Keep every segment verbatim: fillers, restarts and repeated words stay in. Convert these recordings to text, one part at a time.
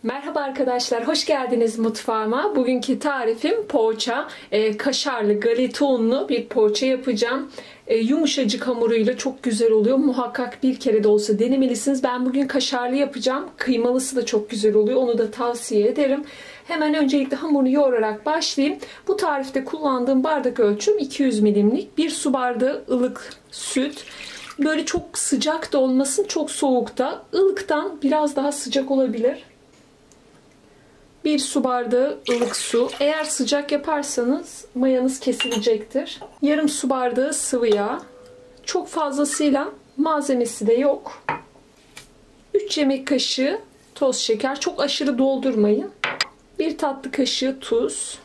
Merhaba arkadaşlar, hoş geldiniz mutfağıma. Bugünkü tarifim poğaça. E, kaşarlı, galeta unlu bir poğaça yapacağım. E, yumuşacık hamuruyla çok güzel oluyor. Muhakkak bir kere de olsa denemelisiniz. Ben bugün kaşarlı yapacağım. Kıymalısı da çok güzel oluyor. Onu da tavsiye ederim. Hemen öncelikle hamurunu yoğurarak başlayayım. Bu tarifte kullandığım bardak ölçüm iki yüz milimlik. bir su bardağı ılık süt. Böyle çok sıcak da olmasın, çok soğuk da. Ilıktan biraz daha sıcak olabilir. bir su bardağı ılık su. Eğer sıcak yaparsanız mayanız kesilecektir. Yarım su bardağı sıvı yağ. Çok fazlasıyla malzemesi de yok. üç yemek kaşığı toz şeker. Çok aşırı doldurmayın. bir tatlı kaşığı tuz.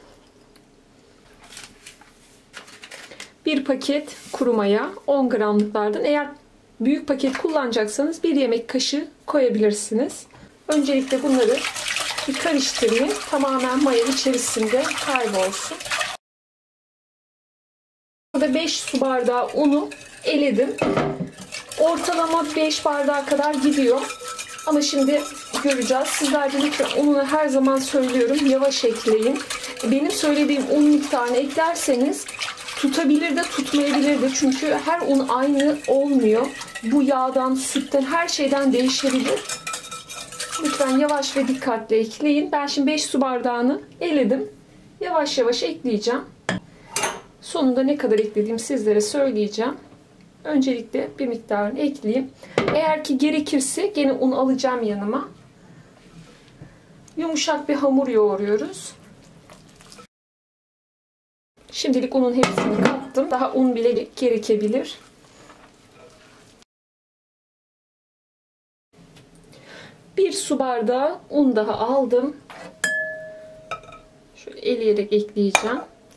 bir paket kuru maya. on gramlıklardan. Eğer büyük paket kullanacaksanız bir yemek kaşığı koyabilirsiniz. Öncelikle bunları bir karıştırayım. Tamamen maya içerisinde kaybolsun. Burada beş su bardağı unu eledim. Ortalama beş bardağa kadar gidiyor. Ama şimdi göreceğiz. Sizler de lütfen ununu her zaman söylüyorum. Yavaş ekleyin. Benim söylediğim un miktarını eklerseniz tutabilir de tutmayabilir de. Çünkü her un aynı olmuyor. Bu yağdan, sütten, her şeyden değişebilir. Lütfen yavaş ve dikkatli ekleyin. Ben şimdi beş su bardağını eledim. Yavaş yavaş ekleyeceğim. Sonunda ne kadar eklediğimi sizlere söyleyeceğim. Öncelikle bir miktarını ekleyeyim. Eğer ki gerekirse gene un alacağım yanıma. Yumuşak bir hamur yoğuruyoruz. Şimdilik unun hepsini kattım. Daha un bile gerekebilir. bir su bardağı un daha aldım. Şöyle eleyerek ekleyeceğim.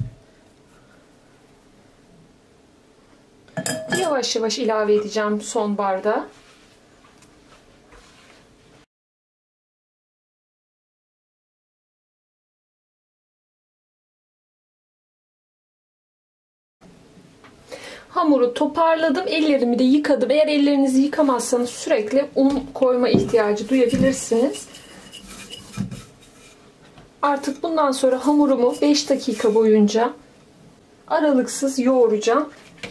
Yavaş yavaş ilave edeceğim son bardağı. Hamuru toparladım. Ellerimi de yıkadım. Eğer ellerinizi yıkamazsanız sürekli un koyma ihtiyacı duyabilirsiniz. Artık bundan sonra hamurumu beş dakika boyunca aralıksız yoğuracağım.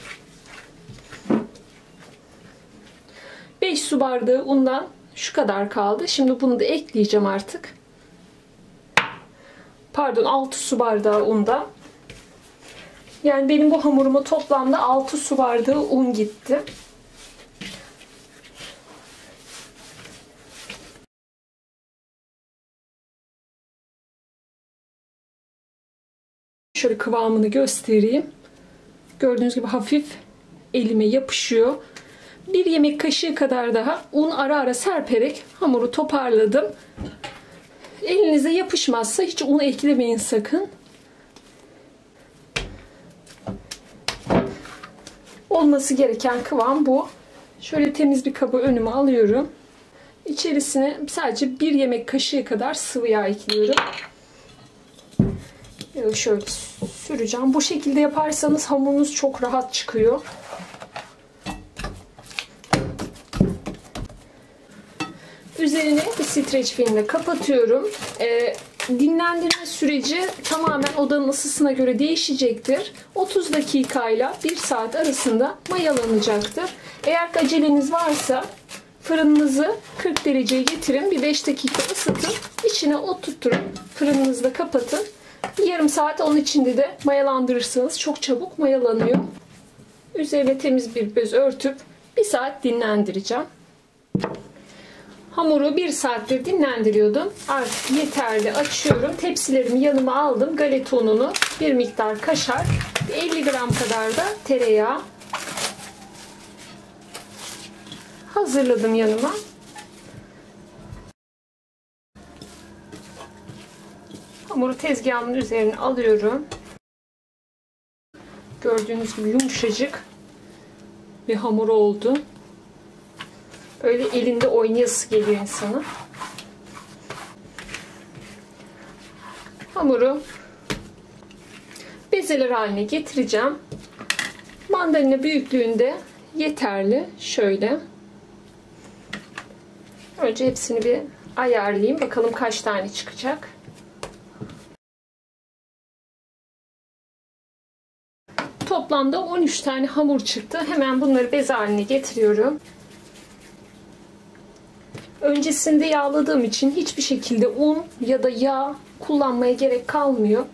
beş su bardağı undan şu kadar kaldı. Şimdi bunu da ekleyeceğim artık. Pardon, altı su bardağı undan. Yani benim bu hamuruma toplamda altı su bardağı un gitti. Şöyle kıvamını göstereyim. Gördüğünüz gibi hafif elime yapışıyor. Bir yemek kaşığı kadar daha un ara ara serperek hamuru toparladım. Elinize yapışmazsa hiç un eklemeyin sakın. Olması gereken kıvam bu. Şöyle temiz bir kabı önüme alıyorum. İçerisine sadece bir yemek kaşığı kadar sıvı yağ ekliyorum. Şöyle süreceğim. Bu şekilde yaparsanız hamurunuz çok rahat çıkıyor. Üzerini bir streç filmle kapatıyorum. Ee, dinlendirme süreci tamamen odanın ısısına göre değişecektir. otuz dakika ile bir saat arasında mayalanacaktır. Eğer aceleniz varsa fırınınızı kırk dereceye getirin. Bir beş dakika ısıtın. İçine oturtturun. Fırınınızı da kapatın. Bir yarım saat onun içinde de mayalandırırsanız çok çabuk mayalanıyor. Üzerine temiz bir bez örtüp bir saat dinlendireceğim. Hamuru bir saattir dinlendiriyordum. Artık yeterli. Açıyorum. Tepsilerimi yanıma aldım. Galeta ununu, bir miktar kaşar, elli gram kadar da tereyağı hazırladım yanıma. Hamuru tezgahımın üzerine alıyorum. Gördüğünüz gibi yumuşacık bir hamur oldu. Öyle elinde oynayası geliyor insana. Hamuru bezeler haline getireceğim. Mandalina büyüklüğünde yeterli. Şöyle. Önce hepsini bir ayarlayayım. Bakalım kaç tane çıkacak. Toplamda on üç tane hamur çıktı. Hemen bunları bez haline getiriyorum. Öncesinde yağladığım için hiçbir şekilde un ya da yağ kullanmaya gerek kalmıyor.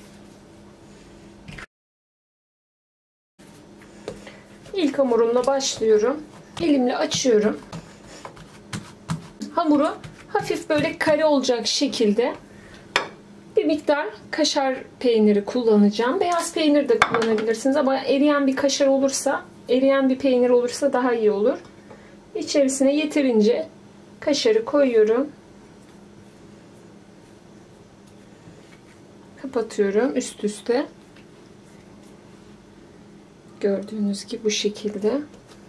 İlk hamurumla başlıyorum. Elimle açıyorum. Hamuru hafif böyle kare olacak şekilde bir miktar kaşar peyniri kullanacağım. Beyaz peynir de kullanabilirsiniz ama eriyen bir kaşar olursa, eriyen bir peynir olursa daha iyi olur. İçerisine yeterince kaşarı koyuyorum. Kapatıyorum üst üste. Gördüğünüz gibi bu şekilde.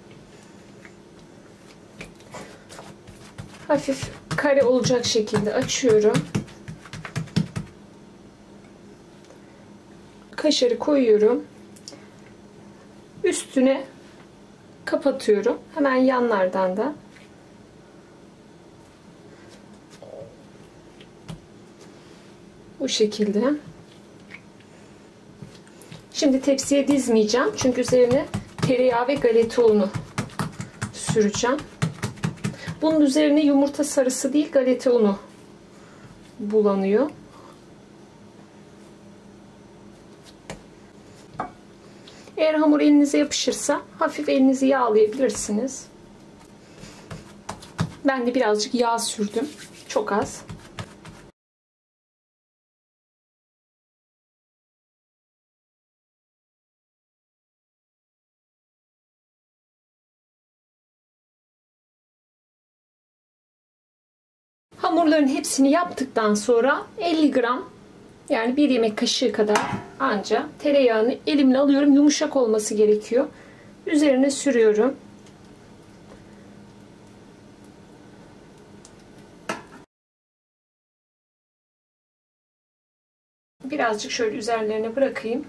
Hafif kare olacak şekilde açıyorum. Kaşarı koyuyorum. Üstüne kapatıyorum. Hemen yanlardan da. Bu şekilde. Şimdi tepsiye dizmeyeceğim. Çünkü üzerine tereyağı ve galeta unu süreceğim. Bunun üzerine yumurta sarısı değil, galeta unu bulanıyor. Eğer hamur elinize yapışırsa hafif elinizi yağlayabilirsiniz. Ben de birazcık yağ sürdüm. Çok az. Hamurların hepsini yaptıktan sonra elli gram, yani bir yemek kaşığı kadar anca tereyağını elimle alıyorum. Yumuşak olması gerekiyor. Üzerine sürüyorum. Birazcık şöyle üzerlerine bırakayım.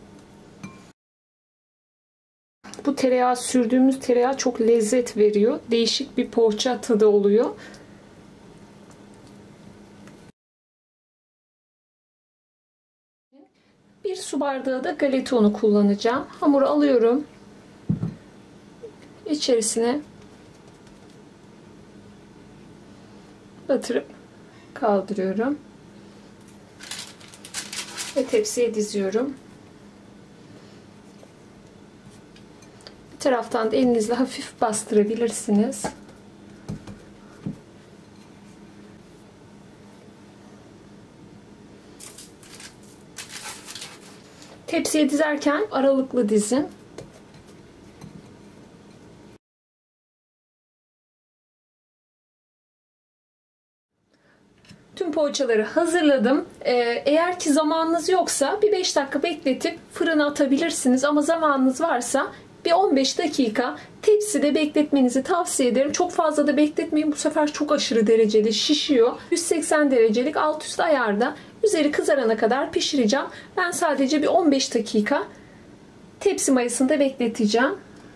Bu tereyağı, sürdüğümüz tereyağı çok lezzet veriyor. Değişik bir poğaça tadı oluyor. Bir su bardağı da galeta unu kullanacağım. Hamuru alıyorum. İçerisine batırıp kaldırıyorum. Ve tepsiye diziyorum. Bir taraftan da elinizle hafif bastırabilirsiniz. Tepsiye dizerken aralıklı dizin. Tüm poğaçaları hazırladım. Ee, eğer ki zamanınız yoksa bir beş dakika bekletip fırına atabilirsiniz. Ama zamanınız varsa bir on beş dakika tepside bekletmenizi tavsiye ederim. Çok fazla da bekletmeyin. Bu sefer çok aşırı derecede şişiyor. yüz seksen derecelik alt üst ayarda üzeri kızarana kadar pişireceğim. Ben sadece bir on beş dakika tepsi mayasında bekleteceğim.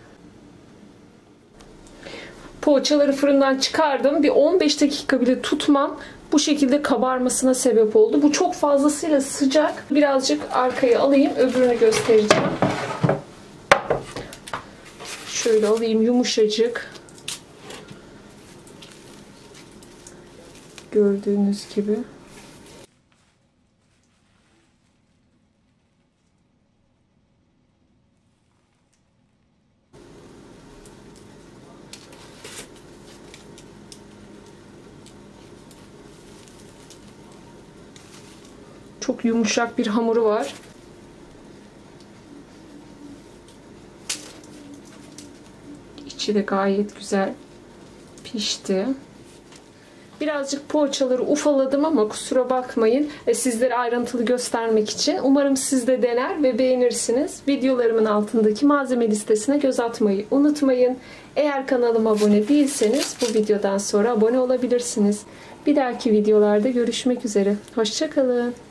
Poğaçaları fırından çıkardım. Bir on beş dakika bile tutmam. Bu şekilde kabarmasına sebep oldu. Bu çok fazlasıyla sıcak. Birazcık arkaya alayım. Öbürünü göstereceğim. Şöyle alayım, yumuşacık. Gördüğünüz gibi. Çok yumuşak bir hamuru var. İçi de gayet güzel pişti. Birazcık poğaçaları ufaladım ama kusura bakmayın. Sizlere ayrıntılı göstermek için. Umarım siz de dener ve beğenirsiniz. Videolarımın altındaki malzeme listesine göz atmayı unutmayın. Eğer kanalıma abone değilseniz bu videodan sonra abone olabilirsiniz. Bir dahaki videolarda görüşmek üzere. Hoşça kalın.